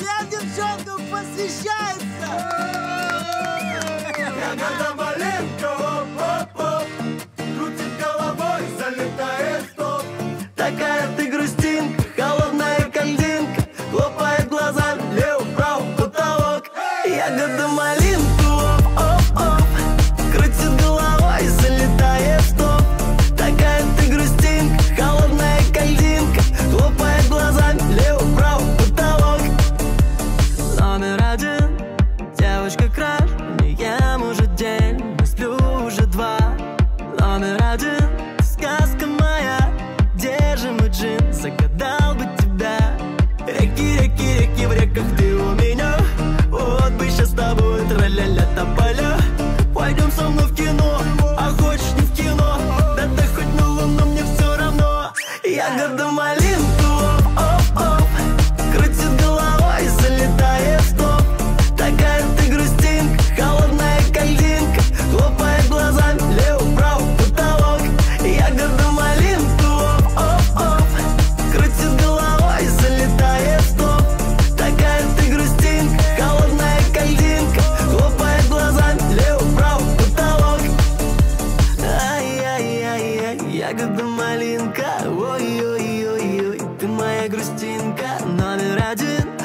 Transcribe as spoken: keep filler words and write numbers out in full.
Всем девчонкам посвящается! Ягода малинка, оп-оп-оп, крутит головой, залетает в топ. Такая ты грустинка, холодная кальдинка, хлопает глазами, лево-право, потолок. Ягода малинка, оп-оп-оп, крутит головой, залетает в топ. Такая ты грустинка, холодная кальдинка, хлопает глазами, лево-право, потолок. Номер один, девочка краш, не ем уже день, не сплю уже два. Номер один, сказка моя, держи мой джин, загадал бы тебя. Реки, реки, реки, в реках ты у меня. Вот бы сейчас с тобой тра-ля-ля тополя. Пойдем со мной в кино, а хочешь не в кино, да ты хоть на луну, мне все равно. Ягода малинка, оп-оп-оп, крутит головой, залетает в топ. Такая ты грустинка, холодная кальдинка, хлопает глазами, лево-право, потолок. Ягода малинка, оп-оп-оп, крутит головой, залетает в топ. Такая ты грустинка, холодная кальдинка, хлопает глазами, лево-право, потолок. Ай-яй-яй-яй, ягода малинка, ой-ой-ой-ой, ты моя грустинка, номер один.